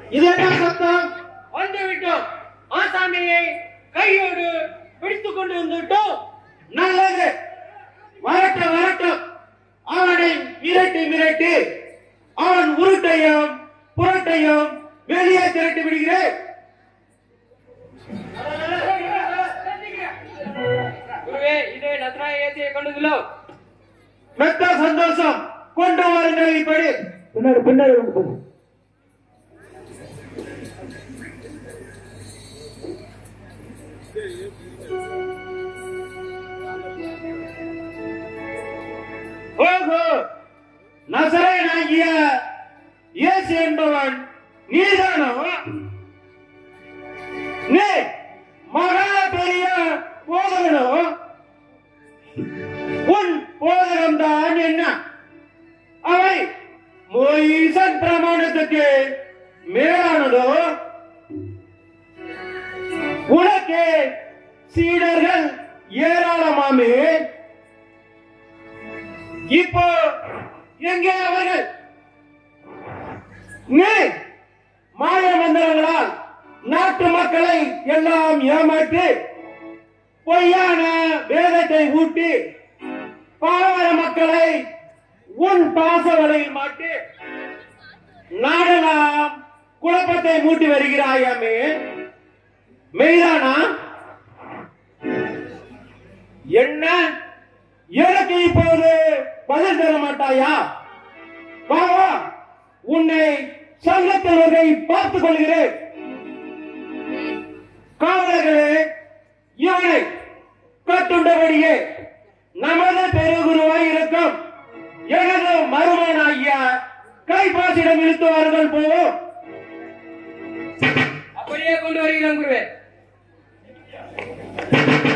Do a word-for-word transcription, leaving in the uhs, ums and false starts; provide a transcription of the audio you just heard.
இது என்ன சத்தம்? வந்து விட்டோம். ஆசாமியை கையோடு பிடித்துக் கொண்டு வந்துவிட்டோம். நல்லது, வரட்டும் வரட்டும். அவனை மிரட்டி மிரட்டி அவன் உருட்டையும் புரட்டையும் வெளியே திரட்டி விடுகிறேன். குருவே, இதே நத்ராயத்தை கொண்டதிலோ மெத்த சந்தோஷம். கொண்டு வாருங்கள். இப்படி பின்னாடி பின்னாடி வந்து ஓஹோ, நசரேயனாகிய இயேசு என்பவன் நீதானோ? நீ மகா பெரிய போதகனோ? உன் போதகம் தான் என்ன? அவை மோசேயின் பிரமாணத்துக்கு மேலானதோ? உனக்கு சீடர்கள் ஏராளமாமே. இப்போ எங்கே அவர்கள்? நீ மாய மந்திரங்களால் நாட்டு மக்களை எல்லாம் ஏமாற்றி பொய்யான வேதத்தை ஊட்டி பாவர மக்களை உன் பாசவலையில் மாட்டி நாடெல்லாம் குழப்பத்தை மூட்டி வருகிறாயாமே, மெய்தானா? என்ன எனக்கு இப்போது பதில் தர மாட்டாயா? வா வா, உன்னை சங்கத்தவர்களை பார்த்துக் கொள்கிறேன். காவலர்களே, இவனை கட்டுண்டபடியே நமது பெருகுருவாய் இருக்கும் எனது மருமகனாகிய கைபாசிடம் இழுத்து வாருங்கள். போவோம். அப்படியே கொண்டு வருகிறோம் குருவே.